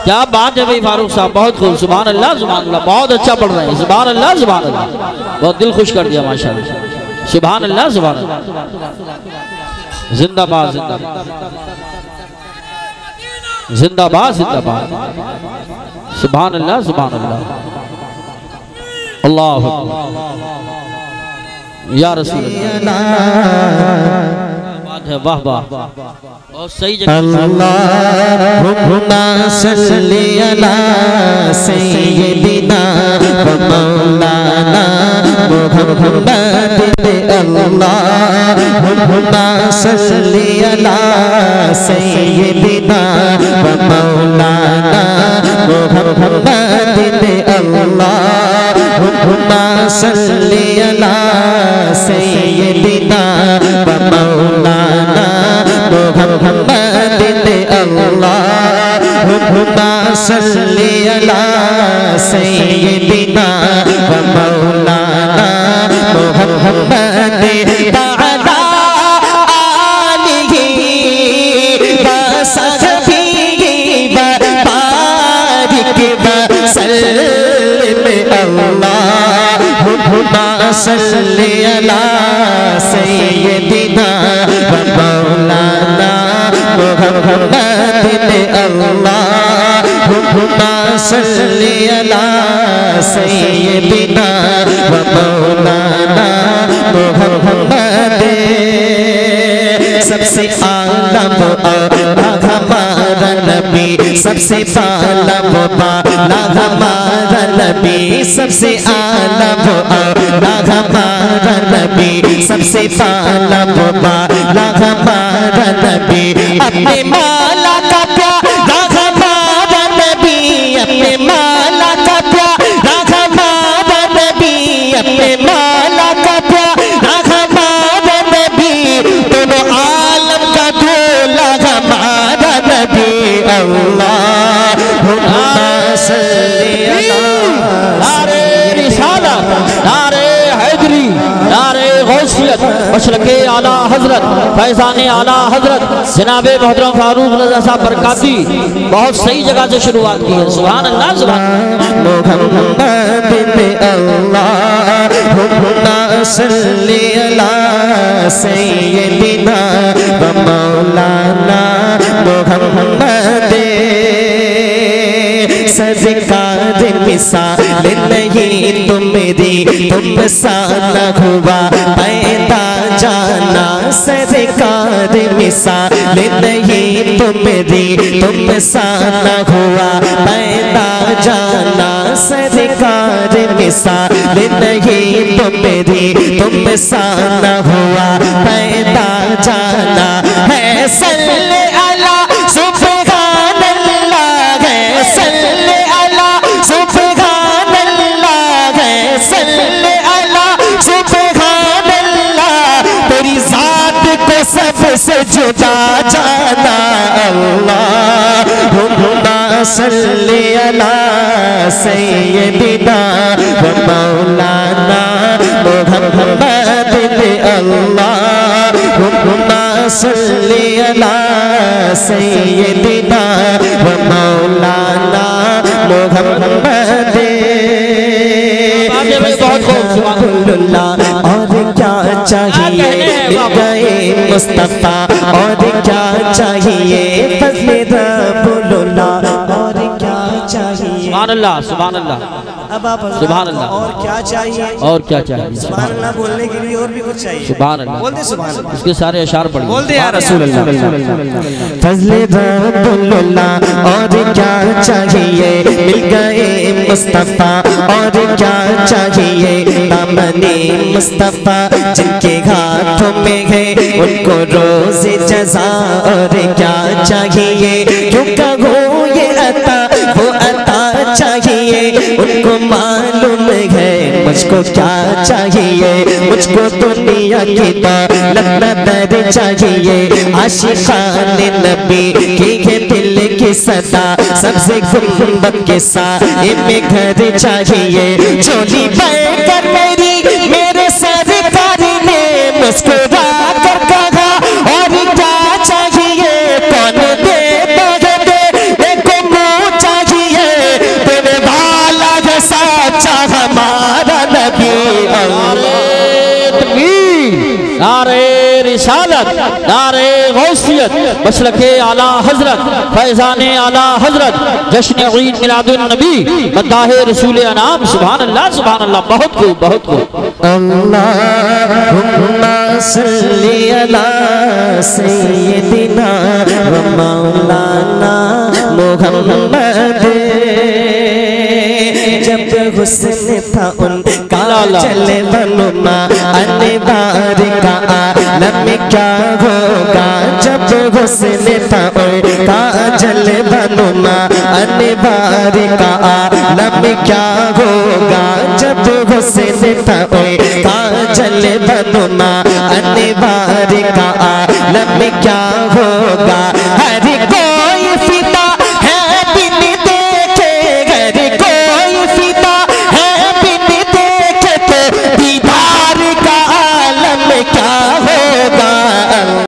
क्या बात है भाई फारूक साहब, बहुत खूब, सुभान अल्लाह सुभान अल्लाह, बहुत अच्छा पढ़ रहे हैं, सुभान अल्लाह सुभान अल्लाह, बहुत दिल खुश कर दिया माशाअल्लाह, सुभान अल्लाह सुभान अल्लाह, जिंदाबाद जिंदाबाद जिंदाबाद जिंदाबाद, सुभान अल्लाह सुभान अल्लाह, अल्लाह या रसूल अल्लाह, वाह वाह, बहुत सही जगह। अल्लाहुम्मा सल्ली अला सय्यिदिना व मौलाना मुहम्मद, अल्लाहुम्मा सल्ली अला सय्यिदिना व मौलाना मुहम्मद, अल्लाहुम्मा सल्ली अला सय्यिदिना व मौलाना मुहम्मद, अल्लाहुम्मा सल्ली अला सय्यिदिना व मौलाना मुहम्मद, ताला आलिही व सहबिही व बारिक व सल्लिम, अल्लाहुम्मा सल्ली अला सय्यिदिना व मौलाना मुहम्मद, अल्लाहुम्मा सल्ली अला सय्यिदिना व मौलाना मुहम्मद। सबसे आला वो हमारा नबी, सबसे बाला वो बाला हमारा नबी, सबसे आला वो हमारा नबी, सबसे बाला वो बाला हमारा नबी, अपने माला का प्यारा हमारा नबी, अपने माला का प्यारा हमारा नबी, अपने माला का प्यारा हमारा नबी, दोनों आलम का दूल्हा हमारा नबी, अल्लाहुम्मा सल्ली अला, नारे रिसालत, नारे हैदरी, नारे गौसियत, मशरक़े आला हजरत, फैज़ाने आला हजरत जनाबे मोहतरम फारूक रज़ा साहब बरकाती, बहुत सही जगह से शुरुआत की है, सुभान अल्लाह सुभान मुहम्मद, अल्लाहुम्मा सल्ली अला सय्यिदिना व मौलाना मुहम्मद। सरकार मिसाल नहीं तुमरी, तुम सा न हुआ पैदा जाना, सरकार मिसाल नहीं तुमरी, तुम सा न हुआ पैदा जाना, सरकार मिसाल नहीं तुमरी, तुम सा न हुआ पैदा जाना, है सल्ले अला सुब्हान अल्लाह, है सल्ले अला सुब्हान अल्लाह, है सल्ले अला सुब्हान अल्लाह, तेरी जात को सबसे जुदा जाना, अल्लाहुम्मा सल्ली अला सय्यिदिना व मौलाना मुहम्मद, अल्लाहुम्मा सल्ली अला सय्यिदिना व मौलाना मुहम्मद। बहुत खूब, और क्या चाहिए मिल गए मुस्तफा, और क्या चाहिए फज़्ल रब्बुल्लाह, और क्या चाहिए, सुभान अल्लाह सुभान अल्लाह, अब आप सुभान अल्लाह, और क्या चाहिए, और क्या चाहिए, सुभान अल्लाह बोलने के लिए और भी कुछ चाहिए, सुभान अल्लाह, बोल दे सुभान अल्लाह, उसके सारे अशार पढ़िए, बोल दे यार रसूल अल्लाह, फज़्ल रब्बुल्लाह, और क्या चाहिए मिल गए मुस्तफा, और क्या चाहिए दामने मुस्तफा, जिनके हाथों में है उनको रोज़ जज़ा, और क्या चाहिए क्यों कहो ये अता वो अता चाहिए, उनको मालूम है मुझको क्या चाहिए, मुझको दुनिया की दौलत नजर चाहिए, आशिक़ाने नबी की है दिल की सदा, सबसे गुंबद के साए में घर चाहिए, चोली पहनकर मेरी मेरे सरकार ने मुस्कुरा कर कहा, और क्या चाहिए कौन दे दे, देखो मुँह चाहिए रिसालत नारे गौसियत मसलके आला हजरत फैजाने आला हजरत जश्न ईद मिलादुन नबी मद्दाहे रसूल अनाम सुभान अल्लाह बहुत खूब बहुत खूब अल्लाहुम्मा सल्ली अला सय्यिदिना व मौलाना मुहम्मद जब हुस्न था उनका चले बनुमा अनवार का आलम क्या होगा जब हुस्न था उनका चले बनुमा अनवार का आलम क्या होगा जब हुस्न था उनका चले बनुमा अनवार का आलम क्या होगा हर